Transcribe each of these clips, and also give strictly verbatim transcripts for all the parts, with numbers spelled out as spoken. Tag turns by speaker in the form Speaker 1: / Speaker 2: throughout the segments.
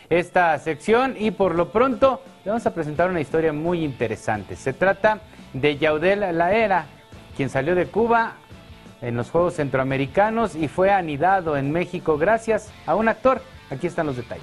Speaker 1: esta sección y por lo pronto le vamos a presentar una historia muy interesante. Se trata de Yaudel Lahera, quien salió de Cuba en los Juegos Centroamericanos y fue anidado en México gracias a un actor. Aquí están los detalles.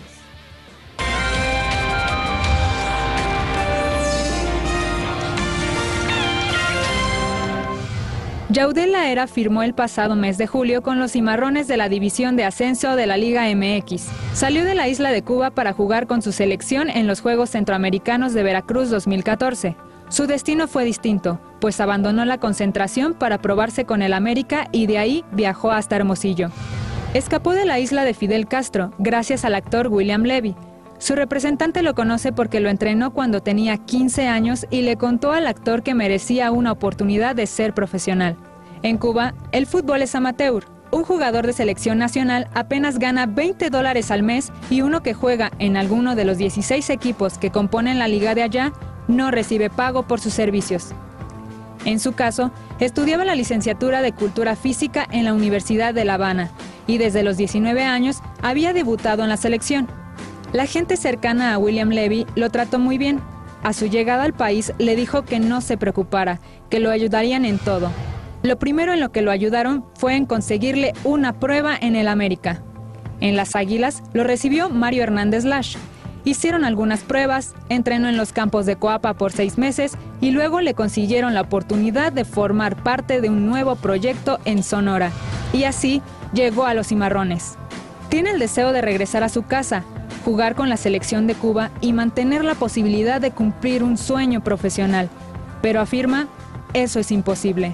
Speaker 2: Yaudel Lahera firmó el pasado mes de julio con los Cimarrones de la División de Ascenso de la Liga M X. Salió de la isla de Cuba para jugar con su selección en los Juegos Centroamericanos de Veracruz dos mil catorce. Su destino fue distinto, pues abandonó la concentración para probarse con el América y de ahí viajó hasta Hermosillo. Escapó de la isla de Fidel Castro gracias al actor William Levy. Su representante lo conoce porque lo entrenó cuando tenía quince años y le contó al actor que merecía una oportunidad de ser profesional. En Cuba, el fútbol es amateur. Un jugador de selección nacional apenas gana veinte dólares al mes y uno que juega en alguno de los dieciséis equipos que componen la liga de allá no recibe pago por sus servicios. En su caso, estudiaba la licenciatura de Cultura Física en la Universidad de La Habana y desde los diecinueve años había debutado en la selección. La gente cercana a William Levy lo trató muy bien. A su llegada al país le dijo que no se preocupara, que lo ayudarían en todo. Lo primero en lo que lo ayudaron fue en conseguirle una prueba en el América. En las Águilas lo recibió Mario Hernández Lash. Hicieron algunas pruebas, entrenó en los campos de Coapa por seis meses y luego le consiguieron la oportunidad de formar parte de un nuevo proyecto en Sonora. Y así llegó a los Cimarrones. Tiene el deseo de regresar a su casa, jugar con la selección de Cuba y mantener la posibilidad de cumplir un sueño profesional. Pero afirma, eso es imposible.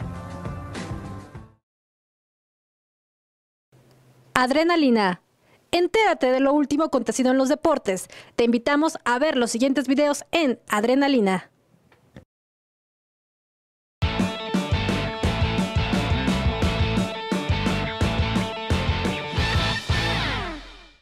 Speaker 3: Adrenalina. Entérate de lo último acontecido en los deportes. Te invitamos a ver los siguientes videos en Adrenalina.